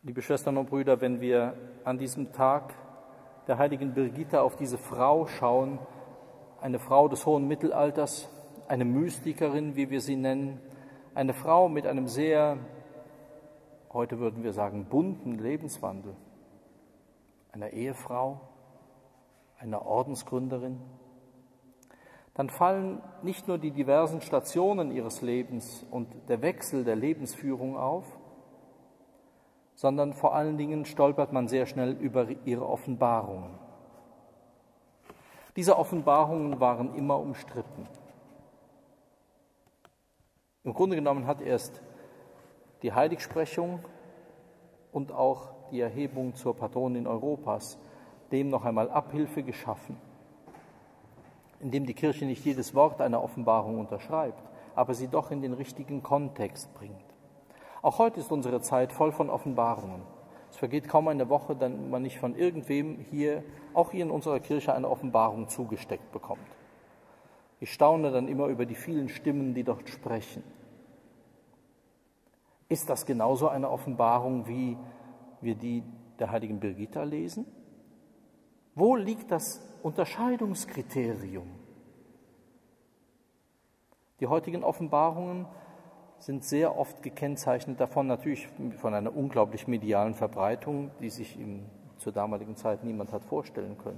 Liebe Schwestern und Brüder, wenn wir an diesem Tag der heiligen Birgitta auf diese Frau schauen, eine Frau des hohen Mittelalters, eine Mystikerin, wie wir sie nennen, eine Frau mit einem sehr, heute würden wir sagen, bunten Lebenswandel, einer Ehefrau, einer Ordensgründerin, dann fallen nicht nur die diversen Stationen ihres Lebens und der Wechsel der Lebensführung auf, sondern vor allen Dingen stolpert man sehr schnell über ihre Offenbarungen. Diese Offenbarungen waren immer umstritten. Im Grunde genommen hat erst die Heiligsprechung und auch die Erhebung zur Patronin Europas dem noch einmal Abhilfe geschaffen, indem die Kirche nicht jedes Wort einer Offenbarung unterschreibt, aber sie doch in den richtigen Kontext bringt. Auch heute ist unsere Zeit voll von Offenbarungen. Es vergeht kaum eine Woche, dann man nicht von irgendwem hier, auch hier in unserer Kirche, eine Offenbarung zugesteckt bekommt. Ich staune dann immer über die vielen Stimmen, die dort sprechen. Ist das genauso eine Offenbarung, wie wir die der heiligen Birgitta lesen? Wo liegt das Unterscheidungskriterium? Die heutigen Offenbarungen sind sehr oft gekennzeichnet davon, natürlich von einer unglaublich medialen Verbreitung, die sich zur damaligen Zeit niemand hat vorstellen können.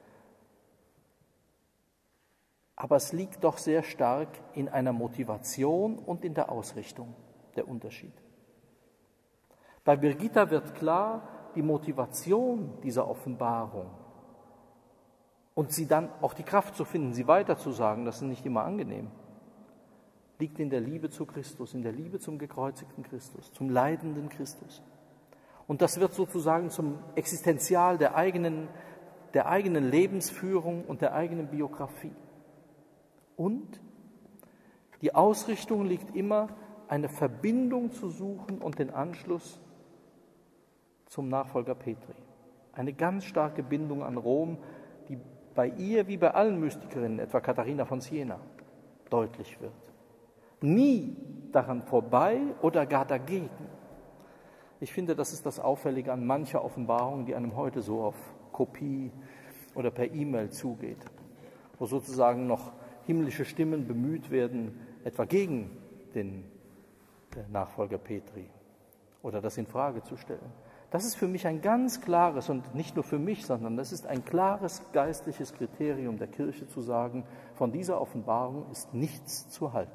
Aber es liegt doch sehr stark in einer Motivation und in der Ausrichtung der Unterschied. Bei Birgitta wird klar, die Motivation dieser Offenbarung und sie dann auch die Kraft zu finden, sie weiterzusagen, das ist nicht immer angenehm, liegt in der Liebe zu Christus, in der Liebe zum gekreuzigten Christus, zum leidenden Christus. Und das wird sozusagen zum Existenzial der eigenen Lebensführung und der eigenen Biografie. Und die Ausrichtung liegt immer, eine Verbindung zu suchen und den Anschluss zum Nachfolger Petri. Eine ganz starke Bindung an Rom, die bei ihr wie bei allen Mystikerinnen, etwa Katharina von Siena, deutlich wird. Nie daran vorbei oder gar dagegen. Ich finde, das ist das Auffällige an mancher Offenbarung, die einem heute so auf Kopie oder per E-Mail zugeht, wo sozusagen noch himmlische Stimmen bemüht werden, etwa gegen den Nachfolger Petri oder das in Frage zu stellen. Das ist für mich ein ganz klares, und nicht nur für mich, sondern das ist ein klares geistliches Kriterium der Kirche zu sagen, von dieser Offenbarung ist nichts zu halten.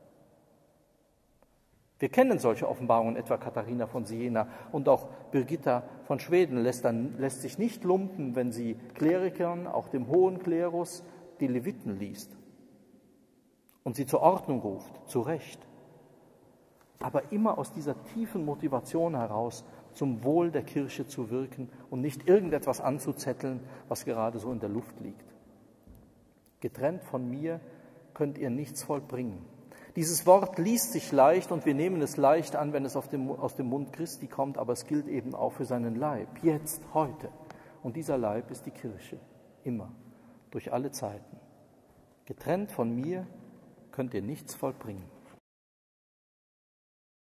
Wir kennen solche Offenbarungen, etwa Katharina von Siena und auch Birgitta von Schweden lässt sich nicht lumpen, wenn sie Klerikern, auch dem hohen Klerus, die Leviten liest und sie zur Ordnung ruft, zu Recht. Aber immer aus dieser tiefen Motivation heraus, zum Wohl der Kirche zu wirken und nicht irgendetwas anzuzetteln, was gerade so in der Luft liegt. Getrennt von mir könnt ihr nichts vollbringen. Dieses Wort liest sich leicht und wir nehmen es leicht an, wenn es aus dem Mund Christi kommt, aber es gilt eben auch für seinen Leib, jetzt, heute. Und dieser Leib ist die Kirche, immer, durch alle Zeiten. Getrennt von mir könnt ihr nichts vollbringen.